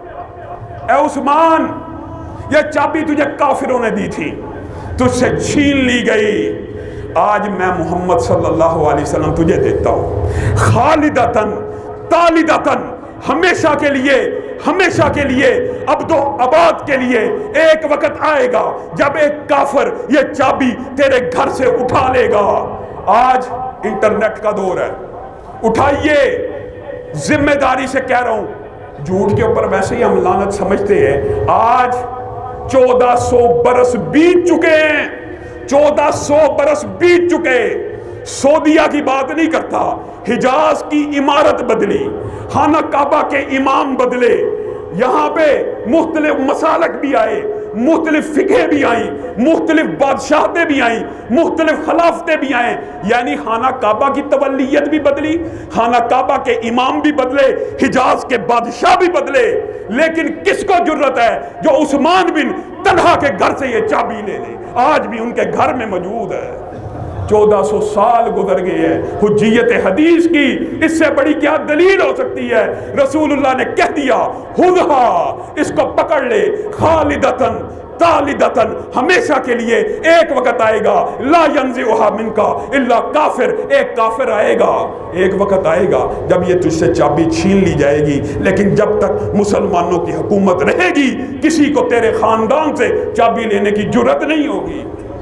اے عثمان، یہ چابی تجھے کافروں نے دی تھی، تجھ سے چھین لی گئی، آج میں محمد صلی اللہ علیہ وسلم تجھے دیتا ہوں، خالدتن طالدتن، ہمیشہ کے لیے، ہمیشہ کے لیے، ابد و اباد کے لیے۔ ایک وقت آئے گا جب ایک کافر یہ چابی تیرے گھر سے اٹھا لے گا۔ آج انٹرنیٹ کا دور ہے، اٹھائیے، ذمہ داری سے کہہ رہا ہوں، جھوٹ کے اوپر ویسے ہی ہم لعنت سمجھتے ہیں۔ آج چودہ سو برس بیت چکے ہیں، چودہ سو برس بیت چکے۔ سعودیہ کی بات نہیں کرتا، حجاز کی عمارت بدلی، خانہ کعبہ کے امام بدلے، یہاں پہ مختلف مسالک بھی آئے، مختلف فقہ بھی آئیں، مختلف بادشاہتیں بھی آئیں، مختلف خلافتیں بھی آئیں، یعنی خانہ کعبہ کی تولیت بھی بدلی، خانہ کعبہ کے امام بھی بدلے، حجاز کے بادشاہ بھی بدلے، لیکن کس کو جرت ہے جو عثمان بن طلحہ کے گھر سے یہ چابی لے لے؟ آج بھی ان کے گھر میں موجود ہے۔ چودہ سو سال گزر گئے ہیں حجیت حدیث کی، اس سے بڑی کیا دلیل ہو سکتی ہے؟ رسول اللہ نے کہہ دیا خذھا، اس کو پکڑ لے، خالدتن طالدتن، ہمیشہ کے لیے۔ ایک وقت آئے گا لا ينزعها منک الا کافر، ایک کافر آئے گا، ایک وقت آئے گا جب یہ تجھ سے چابی چھین لی جائے گی، لیکن جب تک مسلمانوں کی حکومت رہے گی کسی کو تیرے خاندان سے چابی لینے کی جرت نہیں ہوگی۔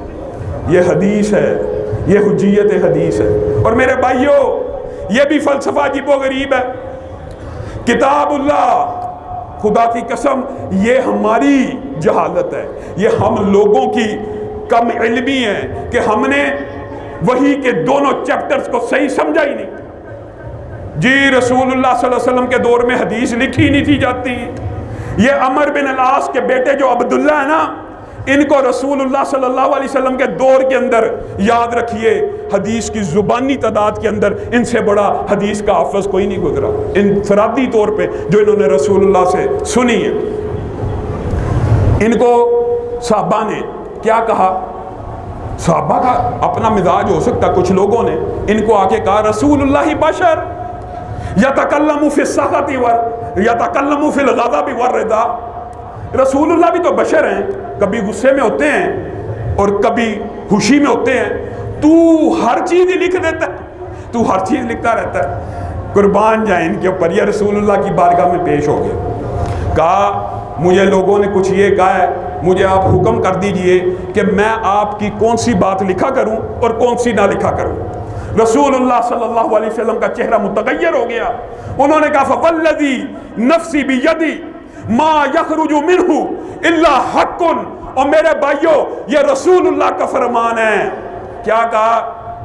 یہ حدیث ہے، یہ حجیت حدیث ہے۔ اور میرے بھائیوں، یہ بھی فلسفہ عجیب و غریب ہے۔ کتاب اللہ، خدا کی قسم یہ ہماری جہالت ہے، یہ ہم لوگوں کی کم علمی ہے کہ ہم نے وحی کے دونوں چیپٹرز کو صحیح سمجھا ہی نہیں۔ جی رسول اللہ صلی اللہ علیہ وسلم کے دور میں حدیث لکھی نہیں تھی جاتی۔ یہ عمر بن العاص کے بیٹے جو عبداللہ ہے نا، ان کو رسول اللہ صلی اللہ علیہ وسلم کے دور کے اندر یاد رکھیے، حدیث کی زبانی تعداد کے اندر ان سے بڑا حدیث کا حافظ کوئی نہیں گزرا، انفرادی طور پہ جو انہوں نے رسول اللہ سے سنی ہے۔ ان کو صحابہ نے کیا کہا؟ صحابہ کا اپنا مزاج ہو سکتا، کچھ لوگوں نے ان کو آ کے کہا رسول اللہ بشر یتکلم فی السخط یتکلم فی الغضب والرضا، رسول اللہ بھی تو بشر ہیں، کبھی غصے میں ہوتے ہیں اور کبھی خوشی میں ہوتے ہیں، تو ہر چیز ہی لکھ دیتا ہے، تو ہر چیز لکھتا رہتا ہے۔ قربان جائیں ان کے اوپر، یہ رسول اللہ کی بارگاہ میں پیش ہو گیا، کہا مجھے لوگوں نے کچھ یہ کہا ہے، مجھے آپ حکم کر دیجئے کہ میں آپ کی کون سی بات لکھا کروں اور کون سی نہ لکھا کروں۔ رسول اللہ صلی اللہ علیہ وسلم کا چہرہ متغیر ہو گیا، انہوں نے کہا فوالذی نفسی بیدی ما یخرج منہ الا حق، اور میرے بھائیوں یہ رسول اللہ کا فرمان ہے۔ کیا کہا؟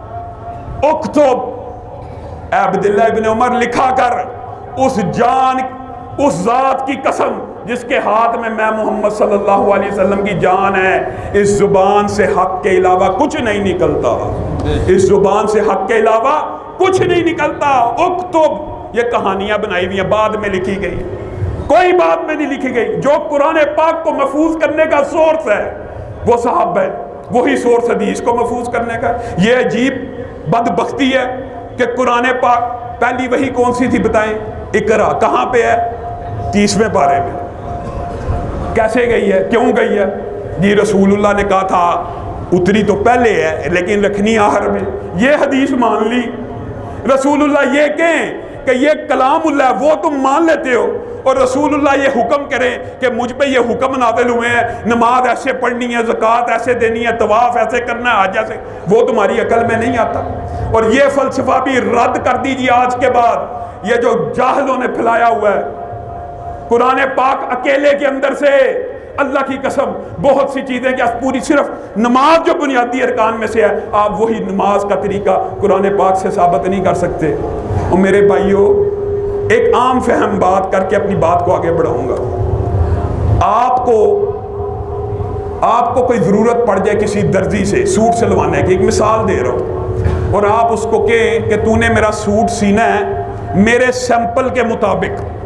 اکتب، اے عبداللہ ابن عمر لکھا کر، اس جان، اس ذات کی قسم جس کے ہاتھ میں میں محمد صلی اللہ علیہ وسلم کی جان ہے، اس زبان سے حق کے علاوہ کچھ نہیں نکلتا، اس زبان سے حق کے علاوہ کچھ نہیں نکلتا۔ اکتب، یہ کہانیاں بنائی ہوئی ہیں، بعد میں لکھی گئی، کوئی بات میں نہیں لکھی گئی۔ جو قرآن پاک کو محفوظ کرنے کا سورس ہے وہ صحابہ ہے، وہی سورس حدیث کو محفوظ کرنے کا۔ یہ عجیب بدبختی ہے کہ قرآن پاک پہلی وحی کون سی تھی بتائیں؟ اقرا، کہاں پہ ہے؟ تیسویں پارے میں۔ کیسے گئی ہے؟ کیوں گئی ہے؟ جی رسول اللہ نے کہا تھا اتری تو پہلے ہے لیکن رکھنی آخر میں، یہ حدیث مان لی۔ رسول اللہ یہ کہیں کہ یہ کلام اللہ ہے، وہ تم مان لیتے ہو، اور رسول اللہ یہ حکم کریں کہ مجھ پہ یہ حکم نازل ہوئے ہیں، نماز ایسے پڑھنی ہے، زکوٰۃ ایسے دینی ہے، طواف ایسے کرنا ہے، حج ایسے، وہ تمہاری عقل میں نہیں آتا۔ اور یہ فلسفہ بھی رد کر دیجیے آج کے بعد، یہ جو جاہلوں نے پھیلایا ہوا ہے۔ قرآن پاک اکیلے کے اندر سے اللہ کی قسم بہت سی چیزیں کہ پوری صرف نماز جو بنیادی ارکان میں سے ہے، آپ وہی نماز کا طریقہ قرآن پاک سے ثابت نہیں کر سکتے۔ اور میرے بھائیوں، ایک عام فہم بات کر کے اپنی بات کو آگے بڑھاؤں گا۔ آپ کو آپ کو کوئی ضرورت پڑ جائے کسی درزی سے سوٹ سلوانے کی، ایک مثال دے رہا ہوں، اور آپ اس کو کہیں کہ تو نے میرا سوٹ سینا ہے میرے سیمپل کے مطابق،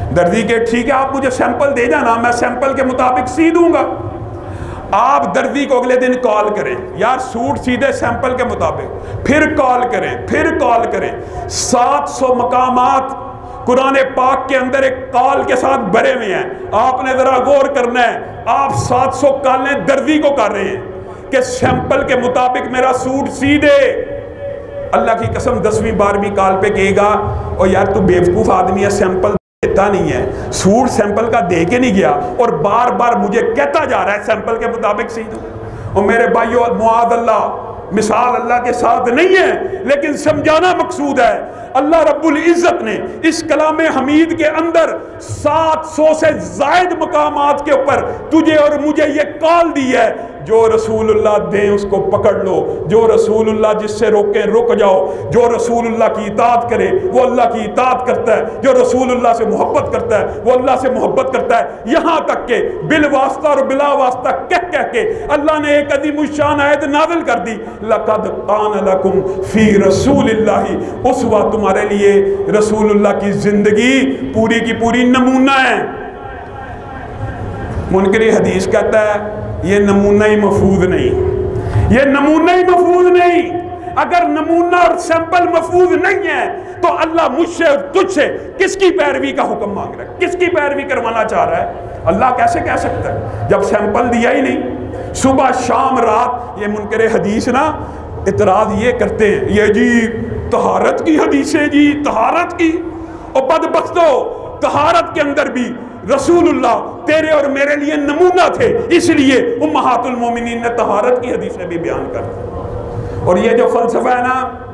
دردی کے ٹھیک ہے آپ مجھے سیمپل دے جانا، میں سیمپل کے مطابق سی دوں گا۔ آپ دردی کو اگلے دن کال کریں، یار سوٹ سیدھے سیمپل کے مطابق، پھر کال کریں، پھر کال کریں۔ سات سو مقامات قرآن پاک کے اندر ایک کال کے ساتھ بھرے ہوئے ہیں، آپ نے ذرا غور کرنا ہے۔ آپ سات سو کالیں دردی کو کر رہے ہیں کہ سیمپل کے مطابق میرا سوٹ سی دے۔ اللہ کی قسم دسویں بارہویں کال پہ کہے گا اور یار تو بیوقوف آدمی ہے، سیمپل دیتا نہیں ہے، سوٹ سیمپل کا دے کے نہیں گیا اور بار بار مجھے کہتا جا رہا ہے سیمپل کے مطابق سی دو۔ اور میرے بھائیو معاذ اللہ، مثال اللہ کے ساتھ نہیں ہے لیکن سمجھانا مقصود ہے۔ اللہ رب العزت نے اس کلام حمید کے اندر سات سو سے زائد مقامات کے اوپر تجھے اور مجھے یہ کال دی ہے، جو رسول اللہ دیں اس کو پکڑ لو، جو رسول اللہ جس سے روکیں رک جاؤ، جو رسول اللہ کی اطاعت کرے وہ اللہ کی اطاعت کرتا ہے، جو رسول اللہ سے محبت کرتا ہے وہ اللہ سے محبت کرتا ہے۔ یہاں تک کہ بالواسطہ اور بلا واسطہ کہہ کہہ کے اللہ نے ایک عظیم الشان آیت نازل کر دی، لَقَدْ قَانَ لَكُمْ فِي رَسُولِ اللَّهِ اسوہ، تمہارے لیے رسول اللہ کی زندگی پوری کی پوری نمونہ ہے۔ منکر حدیث کہتا ہے یہ نمونہ ہی محفوظ نہیں، یہ نمونہ ہی محفوظ نہیں۔ اگر نمونہ اور سیمپل محفوظ نہیں ہے تو اللہ مجھ سے اور تجھ سے کس کی پیروی کا حکم مانگ رہا ہے، کس کی پیروی کروانا چاہ رہا ہے؟ اللہ کیسے کہہ سکتا ہے جب سیمپل دیا ہی نہیں؟ صبح شام رات یہ منکر حدیث نا اعتراض یہ کرتے ہیں، یہ جی طہارت کی حدیثیں، جی طہارت کی، اور بدبختو طہارت کے اندر بھی رسول اللہ تیرے اور میرے لیے نمونہ تھے، اس لیے امہات المومنین نے طہارت کی حدیثیں بھی بیان کر دی۔ اور یہ جو فلسفہ ہے نا،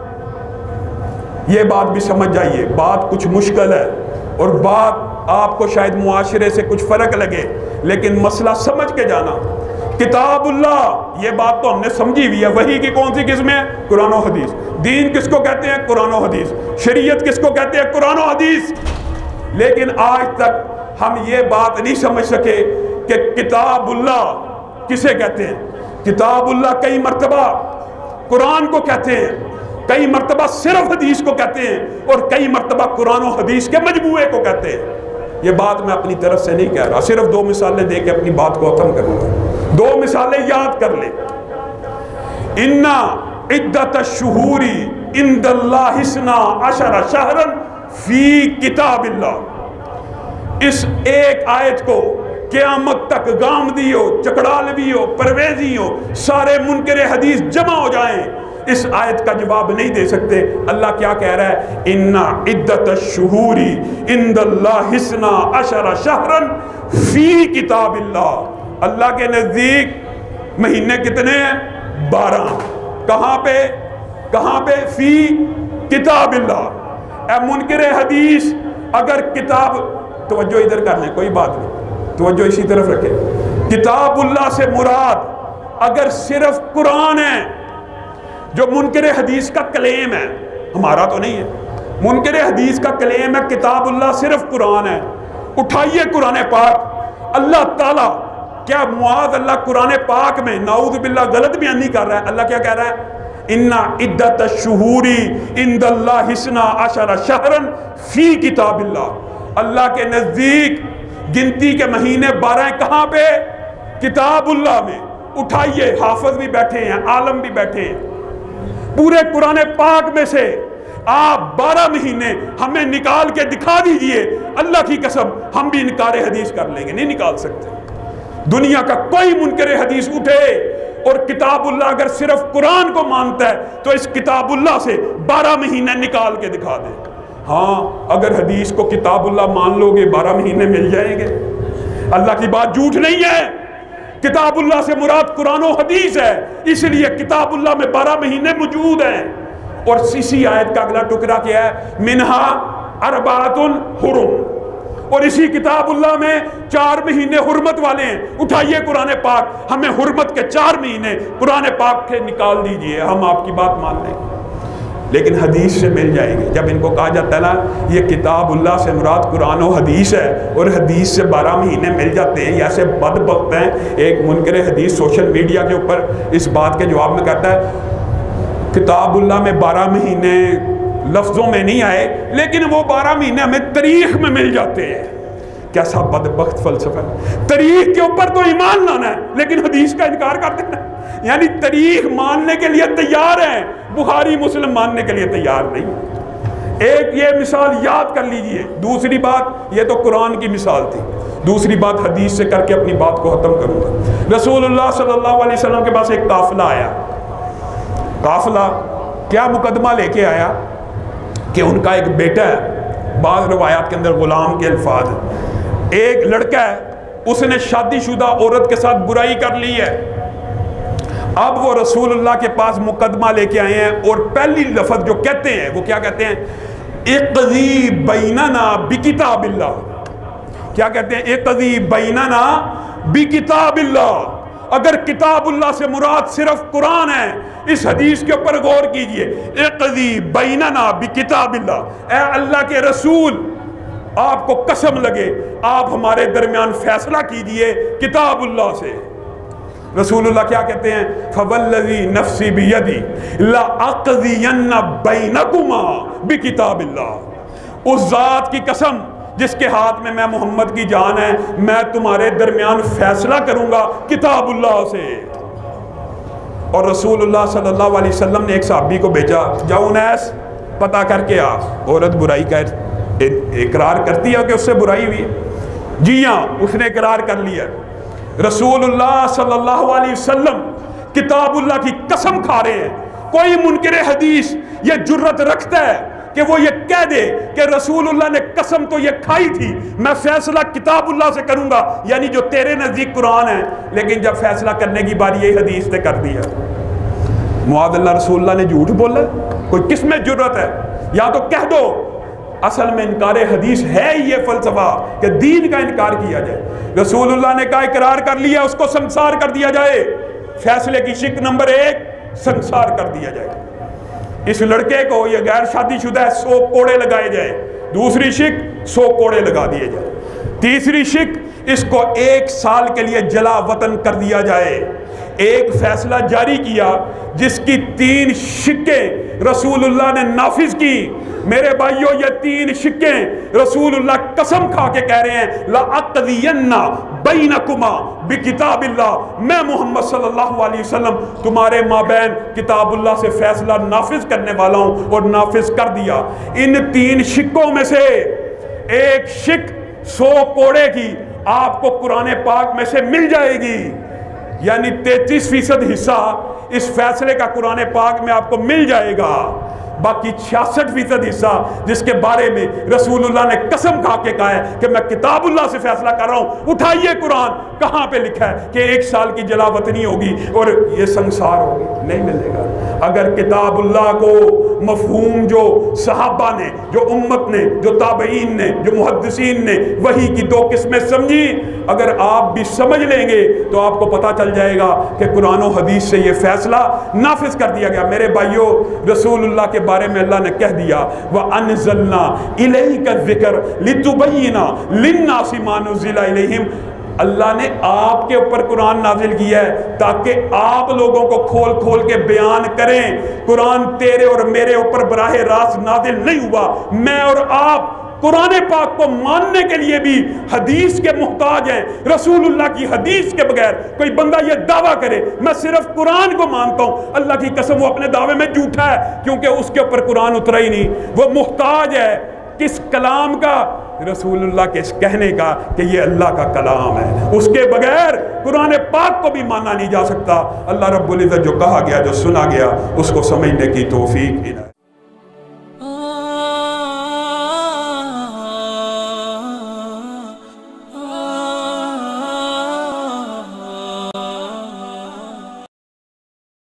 یہ بات بھی سمجھ جائیے، بات کچھ مشکل ہے اور بات آپ کو شاید معاشرے سے کچھ فرق لگے، لیکن مسئلہ سمجھ کے جانا۔ کتاب اللہ، یہ بات تو ہم نے سمجھی ہوئی ہے، وحی کی کون سی قسم ہے؟ قرآن و حدیث۔ دین کس کو کہتے ہیں؟ قرآن و حدیث۔ شریعت کس کو کہتے ہیں؟ قرآن و حدیث۔ لیکن آج تک ہم یہ بات نہیں سمجھ سکے کہ کتاب اللہ کسے کہتے ہیں۔ کتاب اللہ کئی مرتبہ قرآن کو کہتے ہیں، کئی مرتبہ صرف حدیث کو کہتے ہیں، اور کئی مرتبہ قرآن و حدیث کے مجموعے کو کہتے ہیں۔ یہ بات میں اپنی طرف سے نہیں کہہ رہا، صرف دو مثالیں دے کے اپنی بات کو ختم کروں گا۔ دو مثالیں یاد کر لیں۔ اِنَّ عِدَّةَ الشُّهُورِ عِنْدَ اللَّهِ اثْنَا عَشَرَ شَهْرًا فِي کتاب اللہ، اس ایک آیت کو قیامت تک گامدی ہو، چکڑالوی ہو، پرویزی ہو، سارے منکر حدیث جمع ہو جائیں، اس آیت کا جواب نہیں دے سکتے۔ اللہ کیا کہہ رہا ہے؟ اِنَّ عِدَّةَ الشُّهُورِ عِنْدَ اللَّهِ اثْنَا عَشَرَ شَهْرًا فِي کتاب اللہ، اللہ کے نزدیک مہینے کتنے ہیں؟ بارہ۔ کہاں پہ؟ کہاں پہ؟ فی کتاب اللہ۔ اے منکر حدیث، اگر کتاب، توجہ ادھر کر لیں، کوئی بات نہیں، توجہ اسی طرف رکھیں۔ کتاب اللہ سے مراد اگر صرف قرآن ہے، جو منکر حدیث کا کلیم ہے، ہمارا تو نہیں ہے، منکر حدیث کا کلیم ہے کتاب اللہ صرف قرآن ہے، اٹھائیے قرآن پاک۔ اللہ تعالیٰ کیا معاذ اللہ قرآن پاک میں نعوذ باللہ غلط بیان نہیں کر رہا ہے؟ اللہ کیا کہہ رہا ہے؟ اِنَّ عِدَّةَ الشُّهُورِ عِنْدَ اللَّهِ اثْنَا عَشَرَ شَهْرًا فِي کتاب اللہ، اللہ کے نزدیک گنتی کے مہینے بارہ ہیں۔ کہاں پہ؟ کتاب اللہ میں۔ اٹھائیے، حافظ بھی بیٹھے ہیں، عالم بھی بیٹھے ہیں، پورے قرآن پاک میں سے آپ بارہ مہینے ہمیں نکال کے دکھا دیجئے، اللہ کی قسم ہم بھی انکار حدیث کر لیں گے، نہیں نکال سکتے۔ دنیا کا کوئی منکر حدیث اٹھے اور کتاب اللہ اگر صرف قرآن کو مانتا ہے تو اس کتاب اللہ سے بارہ مہینے نکال کے دکھا دے۔ ہاں، اگر حدیث کو کتاب اللہ مان لو گے بارہ مہینے مل جائیں گے۔ اللہ کی بات جھوٹ نہیں ہے، کتاب اللہ سے مراد قرآن و حدیث ہے، اس لیے کتاب اللہ میں بارہ مہینے موجود ہیں۔ اور اسی آیت کا اگلا ٹکڑا کیا ہے؟ منہا اربعۃ حرم، اور اسی کتاب اللہ میں چار مہینے حرمت والے ہیں۔ اٹھائیے قرآن پاک، ہمیں حرمت کے چار مہینے قرآن پاک کے نکال دیجئے، ہم آپ کی بات مان لیں گے، لیکن حدیث سے مل جائیں گے۔ جب ان کو کہا جاتا ہے نا یہ کتاب اللہ سے مراد قرآن و حدیث ہے اور حدیث سے بارہ مہینے مل جاتے ہیں، ایسے بدبخت ہیں۔ ایک منکر حدیث سوشل میڈیا کے اوپر اس بات کے جواب میں کہتا ہے کتاب اللہ میں بارہ مہینے لفظوں میں نہیں آئے، لیکن وہ بارہ مہینے ہمیں تاریخ میں مل جاتے ہیں۔ کیسا بدبخت فلسفہ ہے. تاریخ کے اوپر تو ایمان لانا ہے لیکن حدیث کا انکار کر دینا ہے. یعنی تاریخ ماننے کے لیے تیار ہیں، بخاری مسلم ماننے کے لیے تیار نہیں. ایک یہ مثال یاد کر لیجئے. دوسری بات، یہ تو قرآن کی مثال تھی، دوسری بات حدیث سے کر کے اپنی بات کو ختم کروں گا. رسول اللہ صلی اللہ علیہ وسلم کے پاس ایک قافلہ آیا. قافلہ کیا مقدمہ لے کے آیا کہ ان کا ایک بیٹا ہے، بعض روایات کے اندر غلام کے الفاظ ہیں، ایک لڑکا ہے، اس نے شادی شدہ عورت کے ساتھ برائی کر لی ہے. اب وہ رسول اللہ کے پاس مقدمہ لے کے آئے ہیں اور پہلی لفظ جو کہتے ہیں وہ کیا کہتے ہیں؟ اقضی بیننا بکتاب اللہ. کیا کہتے ہیں؟ اقضی بیننا بکتاب اللہ. اگر کتاب اللہ سے مراد صرف قرآن ہے، اس حدیث کے اوپر غور کیجئے. اقضی بیننا بکتاب اللہ، اے اللہ کے رسول آپ کو قسم لگے آپ ہمارے درمیان فیصلہ کیجئے کتاب اللہ سے. رسول اللہ کیا کہتے ہیں؟ فوالذی نفسی بیدی لاقضین بینکما بکتاب اللہ. اس ذات کی قسم جس کے ہاتھ میں میں محمد کی جان ہے، میں تمہارے درمیان فیصلہ کروں گا کتاب اللہ سے. اور رسول اللہ صلی اللہ علیہ وسلم نے ایک صحابی کو بھیجا، جاؤ انیس پتہ کر کے آ. عورت برائی کا اقرار کرتی ہے کہ اس سے برائی ہوئی ہے. جی ہاں، اس نے اقرار کر لیا. رسول اللہ صلی اللہ علیہ وسلم کتاب اللہ کی قسم کھا رہے ہیں. کوئی منکر حدیث یہ جرت رکھتا ہے کہ وہ یہ کہہ دے کہ رسول اللہ نے قسم تو یہ کھائی تھی، میں فیصلہ کتاب اللہ سے کروں گا، یعنی جو تیرے نزدیک قرآن ہے، لیکن جب فیصلہ کرنے کی باری یہ حدیث نے کر دیا. معاذ اللہ، رسول اللہ نے جھوٹ بولا؟ کوئی کس میں جرت ہے؟ یا تو کہہ دو اصل میں انکار حدیث ہے یہ فلسفہ کہ دین کا انکار کیا جائے. رسول اللہ نے کہا اقرار کر لیا، اس کو سنسار کر دیا جائے. فیصلے کی شک نمبر ایک، سنسار کر دیا جائے. اس لڑکے کو یہ غیر شادی شدہ ہے، سو کوڑے لگائے جائے. دوسری شک، سو کوڑے لگا دیے جائے. تیسری شک، اس کو ایک سال کے لیے جلا وطن کر دیا جائے. ایک فیصلہ جاری کیا جس کی تین شکیں رسول اللہ نے نافذ کی. میرے بھائیو، یہ تین شکیں رسول اللہ قسم کھا کے کہہ رہے ہیں لَأَقْضِيَنَّ بَيْنَكُمَا بِكِتَابِ اللَّهِ. میں محمد صلی اللہ علیہ وسلم تمہارے مابین کتاب اللہ سے فیصلہ نافذ کرنے والا ہوں، اور نافذ کر دیا. ان تین شکوں میں سے ایک شک سو کوڑے کی آپ کو قرآن پاک میں سے مل جائے گی، یعنی تینتیس فیصد حصہ اس فیصلے کا قرآن پاک میں آپ کو مل جائے گا. باقی چھیاسٹھ فیصد حصہ جس کے بارے میں رسول اللہ نے قسم کھا کے کہا ہے کہ میں کتاب اللہ سے فیصلہ کر رہا ہوں. اٹھائیے قرآن، کہاں پہ لکھا ہے کہ ایک سال کی جلا وطنی ہوگی اور یہ سنسار ہوگی؟ نہیں ملے گا. اگر کتاب اللہ کو مفہوم جو صحابہ نے، جو امت نے، جو تابعین نے، جو محدثین نے وحی کی دو قسمیں سمجھی، اگر آپ بھی سمجھ لیں گے تو آپ کو پتہ چل جائے گا کہ قرآن و حدیث سے یہ فیصلہ نافذ کر دیا گیا. میرے بھائیو، رسول اللہ کے بارے میں اللہ نے کہہ دیا وَأَنزَلْنَا إِلَيْكَ الذِّكْرَ لِتُبَيِّنَ لِلنَّاسِ مَا نُزِّلَ إِلَيْهِمْ. اللہ نے آپ کے اوپر قرآن نازل کیا ہے تاکہ آپ لوگوں کو کھول کھول کے بیان کریں. قرآن تیرے اور میرے اوپر براہ راست نازل نہیں ہوا. میں اور آپ قرآن پاک کو ماننے کے لیے بھی حدیث کے محتاج ہیں. رسول اللہ کی حدیث کے بغیر کوئی بندہ یہ دعویٰ کرے میں صرف قرآن کو مانتا ہوں، اللہ کی قسم وہ اپنے دعوے میں جھوٹا ہے، کیونکہ اس کے اوپر قرآن اترا ہی نہیں. وہ محتاج ہے کس کلام کا؟ رسول اللہ کے اس کہنے کا کہ یہ اللہ کا کلام ہے. اس کے بغیر قرآن پاک کو بھی مانا نہیں جا سکتا. اللہ رب العزت جو کہا گیا، جو سنا گیا، اس کو سمجھنے کی توفیق